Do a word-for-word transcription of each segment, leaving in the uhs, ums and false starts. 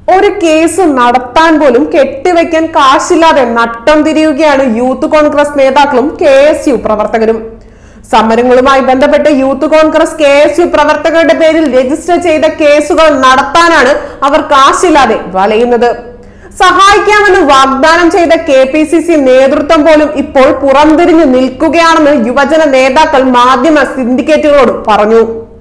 ഒരു കേസ് നടത്താൻ പോലും കെട്ടിവെക്കാൻ കാശില്ലാതെ നട്ടം തിരിയുകയാണ് യൂത്ത് കോൺഗ്രസ് നേതാക്കളും കെ എസ് യു പ്രവർത്തകരും. സമരങ്ങളുമായി ബന്ധപ്പെട്ട് youth Congress K S U പ്രവർത്തകരുടെ പേരിൽ രജിസ്റ്റർ ചെയ്ത കേസുകൾ നടത്താനാണ് അവർ കാശില്ലാതെ വലയുന്നത്. സഹായിക്കാമെന്ന് വാഗ്ദാനം ചെയ്ത കെ പി സി സി നേതൃത്വം പോലും ഇപ്പോൾ പുറംതിരിഞ്ഞു നിൽക്കുകയാണെന്ന് യുവജന നേതാക്കൾ മാധ്യമ സിൻഡിക്കേറ്റുകളോട് പറഞ്ഞു.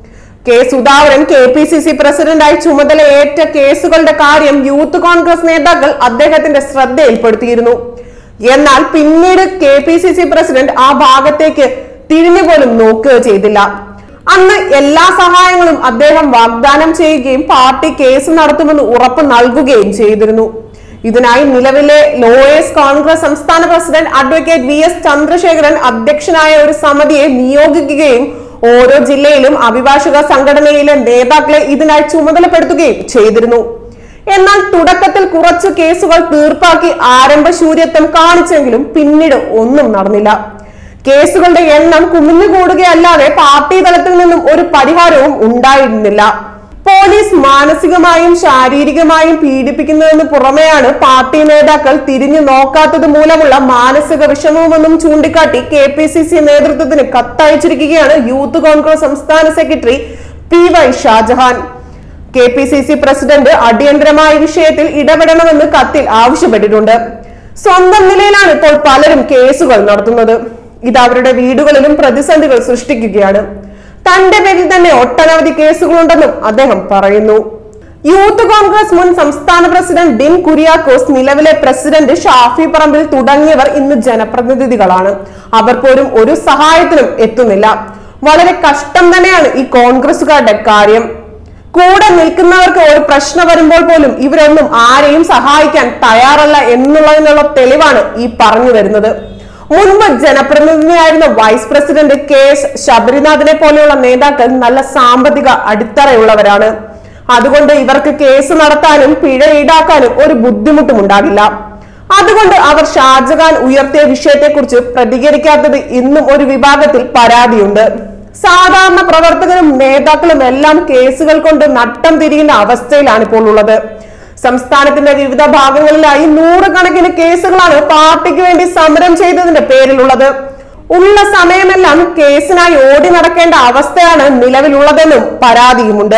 K Sudhakaran K P C C പ്രസിഡന്റായി ചുമതലയേറ്റ കേസുകളുടെ കാര്യം യൂത്ത് കോൺഗ്രസ് നേതാക്കൾ അദ്ദേഹത്തിന്റെ ശ്രദ്ധയിൽപ്പെടുത്തിയിരുന്നു. എന്നാൽ പിന്നീട് K P C C president ആ ഭാഗത്തേക്ക് തിരിഞ്ഞു പോലും നോക്കുക ചെയ്തില്ല. അന്ന് എല്ലാ സഹായങ്ങളും അദ്ദേഹം വാഗ്ദാനം ചെയ്യുകയും പാർട്ടി കേസ് നടത്തുമെന്ന് ഉറപ്പ് നൽകുകയും ചെയ്തിരുന്നു. ഇതിനായി നിലവിലെ ലോയേഴ്സ് കോൺഗ്രസ് സംസ്ഥാന president advocate V S Chandrasekharan അധ്യക്ഷനായ ഒരു സമിതിയെ നിയോഗിക്കുകയും ഓരോ ജില്ലയിലും അഭിഭാഷക സംഘടനയിലെ നേതാക്കളെ ഇതിനായി ചുമതലപ്പെടുത്തുകയും ചെയ്തിരുന്നു. എന്നാൽ തുടക്കത്തിൽ കുറച്ചു കേസുകൾ തീർപ്പാക്കി ആരംഭശൂര്യത്വം കാണിച്ചെങ്കിലും പിന്നീട് ഒന്നും നടന്നില്ല. കേസുകളുടെ എണ്ണം കുമിഞ്ഞുകൂടുകയല്ലാതെ പാർട്ടി തലത്തിൽ നിന്നും ഒരു പരിഹാരവും ഉണ്ടായിരുന്നില്ല. പോലീസ് മാനസികമായും ശാരീരികമായും പീഡിപ്പിക്കുന്നതിന് പുറമെയാണ് പാർട്ടി നേതാക്കൾ തിരിഞ്ഞു നോക്കാത്തത് മൂലമുള്ള മാനസിക വിഷമവുമെന്നും ചൂണ്ടിക്കാട്ടി കെ പി സി സി നേതൃത്വത്തിന് കത്തയച്ചിരിക്കുകയാണ് യൂത്ത് കോൺഗ്രസ് സംസ്ഥാന secretary P Y Shajahan. K P C C president അടിയന്തരമായ വിഷയത്തിൽ ഇടപെടണമെന്ന് കത്തിൽ ആവശ്യപ്പെട്ടിട്ടുണ്ട്. സ്വന്തം നിലയിലാണ് ഇപ്പോൾ പലരും കേസുകൾ നടത്തുന്നത്. ഇത് അവരുടെ വീടുകളിലും പ്രതിസന്ധികൾ സൃഷ്ടിക്കുകയാണ്. തന്റെ പേരിൽ തന്നെ ഒട്ടനവധി കേസുകളുണ്ടെന്നും അദ്ദേഹം പറയുന്നു. യൂത്ത് കോൺഗ്രസ് മുൻ സംസ്ഥാന പ്രസിഡന്റ് ഡിൻ കുര്യാക്കോസ്, നിലവിലെ പ്രസിഡന്റ് ഷാഫി പറമ്പിൽ തുടങ്ങിയവർ ഇന്ന് ജനപ്രതിനിധികളാണ്. അവർ പോലും ഒരു സഹായത്തിനും എത്തുന്നില്ല. വളരെ കഷ്ടം തന്നെയാണ് ഈ കോൺഗ്രസുകാരുടെ കാര്യം. കൂടെ നിൽക്കുന്നവർക്ക് ഒരു പ്രശ്നം വരുമ്പോൾ പോലും ഇവരൊന്നും ആരെയും സഹായിക്കാൻ തയ്യാറല്ല എന്നുള്ളതിനുള്ള തെളിവാണ് ഈ പറഞ്ഞു വരുന്നത്. മുൻപ് ജനപ്രതിനിധിയായിരുന്ന വൈസ് പ്രസിഡന്റ് കെ എസ് ശബരിനാഥിനെ പോലെയുള്ള നേതാക്കൾ നല്ല സാമ്പത്തിക അടിത്തറയുള്ളവരാണ്. അതുകൊണ്ട് ഇവർക്ക് കേസ് നടത്താനും പിഴ ഈടാക്കാനും ഒരു ബുദ്ധിമുട്ടും ഉണ്ടാകില്ല. അതുകൊണ്ട് അവർ ഷാജഹാൻ ഉയർത്തിയ വിഷയത്തെക്കുറിച്ച് പ്രതികരിക്കാത്തത് ഇന്നും ഒരു വിഭാഗത്തിൽ പരാതിയുണ്ട്. സാധാരണ പ്രവർത്തകരും നേതാക്കളും എല്ലാം കേസുകൾ കൊണ്ട് നട്ടം തിരിയുന്ന അവസ്ഥയിലാണ് ഇപ്പോൾ ഉള്ളത്. സംസ്ഥാനത്തിന്റെ വിവിധ ഭാഗങ്ങളിലായി നൂറുകണക്കിന് കേസുകളാണ് പാർട്ടിക്ക് വേണ്ടി സമരം ചെയ്തതിന്റെ പേരിലുള്ളത്. ഉള്ള സമയമെല്ലാം കേസിനായി ഓടി നടക്കേണ്ട അവസ്ഥയാണ് നിലവിലുള്ളതെന്നും പരാതിയുമുണ്ട്.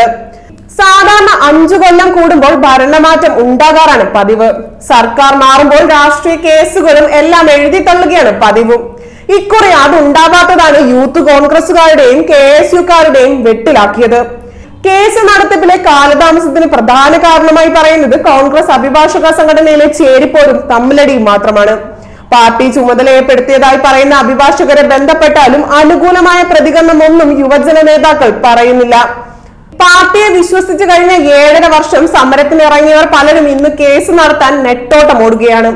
സാധാരണ അഞ്ചു കൊല്ലം കൂടുമ്പോൾ ഭരണമാറ്റം ഉണ്ടാകാറാണ് പതിവ്. സർക്കാർ മാറുമ്പോൾ രാഷ്ട്രീയ കേസുകളും എല്ലാം എഴുതി തള്ളുകയാണ് പതിവ്. ഇക്കുറി അത് ഉണ്ടാകാത്തതാണ് യൂത്ത് കോൺഗ്രസുകാരുടെയും കെ എസ് യുക്കാരുടെയും വെട്ടിലാക്കിയത്. കേസ് നടത്തിപ്പിലെ കാലതാമസത്തിന് പ്രധാന കാരണമായി പറയുന്നത് കോൺഗ്രസ് അഭിഭാഷക സംഘടനയിലെ ചേരിപ്പോരും തമ്മിലടിയും മാത്രമാണ്. പാർട്ടി ചുമതലപ്പെടുത്തിയതായി പറയുന്ന അഭിഭാഷകരെ ബന്ധപ്പെട്ടാലും അനുകൂലമായ പ്രതികരണം ഒന്നും യുവജന നേതാക്കൾ പറയുന്നില്ല. പാർട്ടിയെ വിശ്വസിച്ചു കഴിഞ്ഞ ഏഴര വർഷം സമരത്തിനിറങ്ങിയവർ പലരും ഇന്ന് കേസ് നടത്താൻ നെട്ടോട്ടം ഓടുകയാണ്.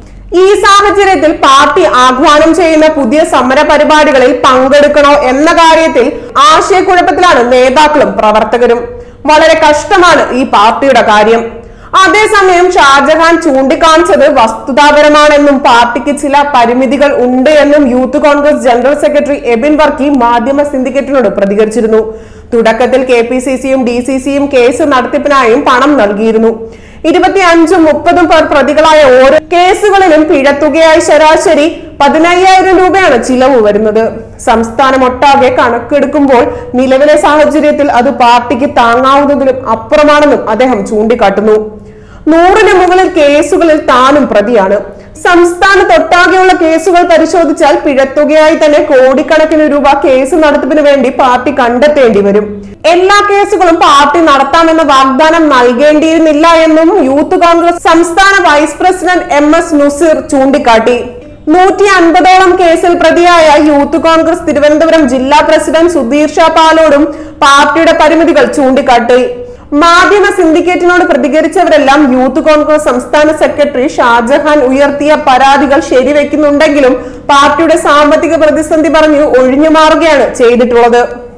ഈ സാഹചര്യത്തിൽ പാർട്ടി ആഹ്വാനം ചെയ്യുന്ന പുതിയ സമര പരിപാടികളിൽ പങ്കെടുക്കണോ എന്ന കാര്യത്തിൽ ആശയക്കുഴപ്പത്തിലാണ് നേതാക്കളും പ്രവർത്തകരും. വളരെ കഷ്ടമാണ് ഈ പാർട്ടിയുടെ കാര്യം. അതേസമയം ഷാജഹാൻ ചൂണ്ടിക്കാണിച്ചത് വസ്തുതാപരമാണെന്നും പാർട്ടിക്ക് ചില പരിമിതികൾ ഉണ്ട് എന്നും youth Congress general secretary Abin Varkey മാധ്യമ സിൻഡിക്കേറ്റിനോട് പ്രതികരിച്ചിരുന്നു. തുടക്കത്തിൽ കെ പി സി സിയും ഡി സി സിയും കേസ് നടത്തിപ്പിനായും പണം നൽകിയിരുന്നു. ഇരുപത്തി അഞ്ചും മുപ്പതും പേർ പ്രതികളായ ഓരോ കേസുകളിലും പിഴത്തുകയായി ശരാശരി പതിനയ്യായിരം രൂപയാണ് ചിലവ് വരുന്നത്. സംസ്ഥാനമൊട്ടാകെ കണക്കെടുക്കുമ്പോൾ നിലവിലെ സാഹചര്യത്തിൽ അത് പാർട്ടിക്ക് താങ്ങാവുന്നതിലും അപ്പുറമാണെന്നും അദ്ദേഹം ചൂണ്ടിക്കാട്ടുന്നു. നൂറിന് മുകളിൽ കേസുകളിൽ താനും പ്രതിയാണ്. സംസ്ഥാനത്തൊട്ടാകെയുള്ള കേസുകൾ പരിശോധിച്ചാൽ പിഴത്തുകയായി തന്നെ കോടിക്കണക്കിന് രൂപ കേസ് നടത്തിപ്പിന് വേണ്ടി പാർട്ടി കണ്ടെത്തേണ്ടി വരും. എല്ലാ കേസുകളും പാർട്ടി നടത്താമെന്ന വാഗ്ദാനം നൽകേണ്ടിയിരുന്നില്ല എന്നും യൂത്ത് കോൺഗ്രസ് സംസ്ഥാന vice president M S Nuseer ചൂണ്ടിക്കാട്ടി. നൂറ്റി അൻപതോളം കേസിൽ പ്രതിയായ യൂത്ത് കോൺഗ്രസ് തിരുവനന്തപുരം ജില്ലാ പ്രസിഡന്റ് സുധീർ ഷാ പാലോടും പാർട്ടിയുടെ പരിമിതികൾ ചൂണ്ടിക്കാട്ടി. മാധ്യമ സിൻഡിക്കേറ്റിനോട് പ്രതികരിച്ചവരെല്ലാം യൂത്ത് കോൺഗ്രസ് സംസ്ഥാന സെക്രട്ടറി ഷാജഹാൻ ഉയർത്തിയ പരാതികൾ ശരിവെക്കുന്നുണ്ടെങ്കിലും പാർട്ടിയുടെ സാമ്പത്തിക പ്രതിസന്ധി പറഞ്ഞ് ഒഴിഞ്ഞു മാറുകയാണ് ചെയ്തിട്ടുള്ളത്.